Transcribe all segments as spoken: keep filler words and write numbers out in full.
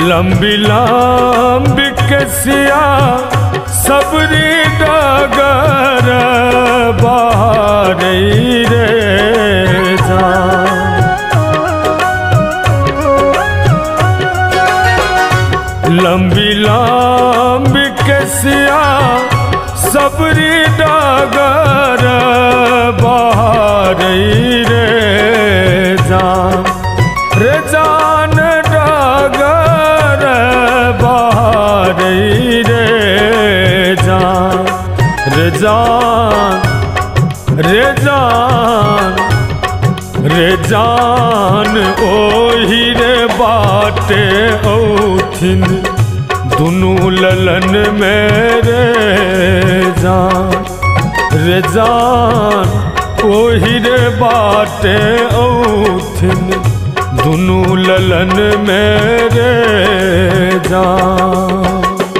लंबी लंबी कसिया सबरी डगर बहारई रे जान। लंबी लंबी कसिया सबरी डगर बहारई रे जान। रे जान डगर बहारई रे जान। रे जान रे जान रे जान ओही रे बाटे औथिन दुनू ललन मेरे जान। रे जान ओही रे बाटे औथिन दुनू ललन मेरे जान।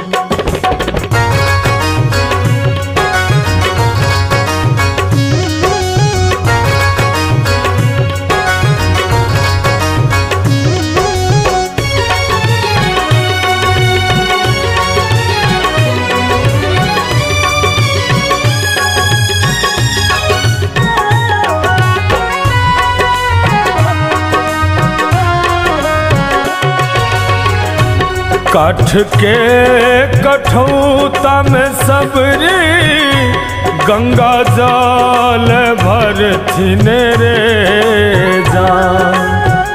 काठ के कठौता में सबरी गंगा जल भरथिन रे जान।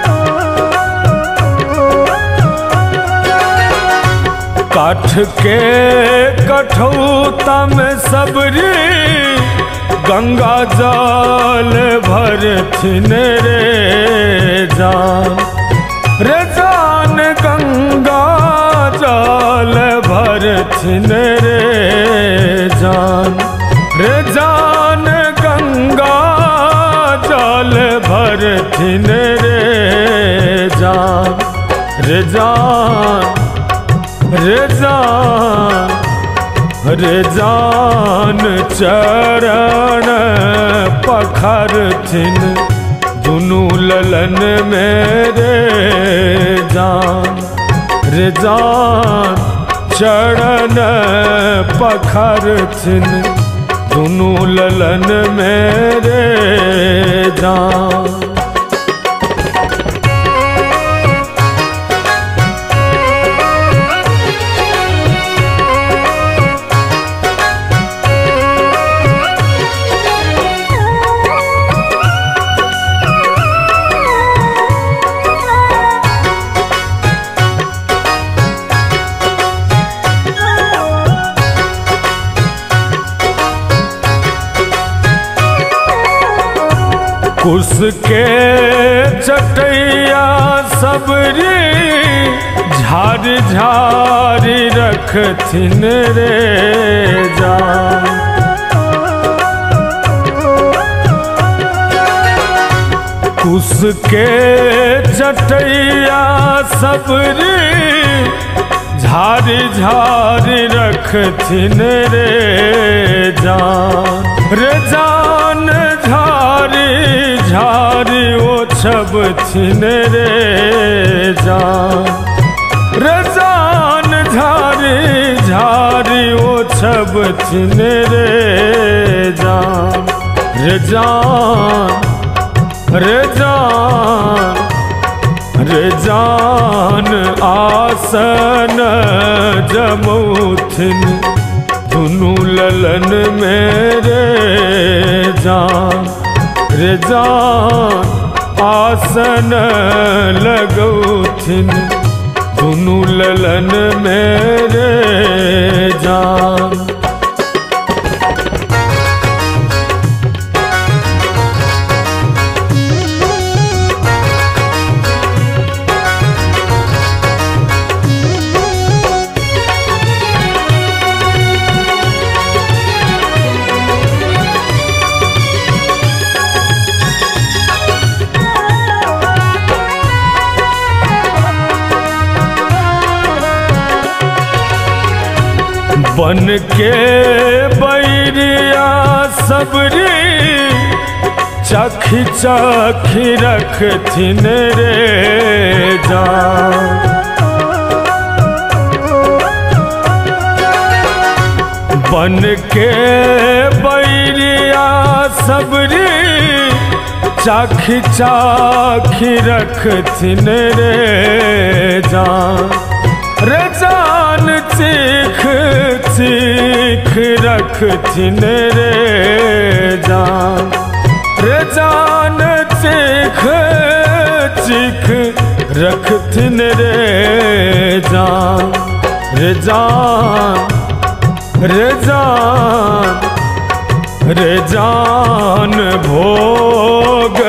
काठ के कठौता में सबरी गंगा जल भरथिन रे जान। रे जान गंगा जल भरथिन रे जान। रे जान गंगा जल भरथिन रे जान। रे जान रे जान रे जान चरण पखरथिन दुनू ललन मेरे जान। रे जान चरण पखरथिन दुनू ललन मेरे जान। कुश के चटैया सबरी झार झार रखथिन रे जान। कुश के चटैया सबरी झार झार रखथिन रे जान। रे जान झारी झारी ओछबथिन रे जान। रे जान झारी झारी ओछबथिन रे जान। रे जान रे जान रे जान आसन जमौथिन दुनू ललन मेरे जान। रे जान आसन लगौथिन दुनू ललन मेरे जान। बन के बैरिया सबरी चखी चखी रखथिन रे जान। बन के बैरिया सबरी चाखी चाखी रखथिन रे जान रे जान चीख चीख रखथिन रे जान रे जान चीख चीख रखथिन रे जान रे जान रे जान रे जान भोग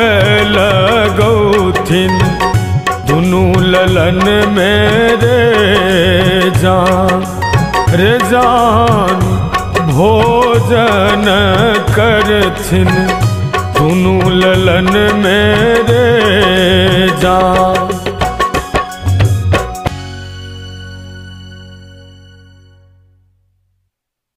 लगौथिन दुनू ललन मेरे जान रे जान भोजन करथिन दुनू ललन मेरे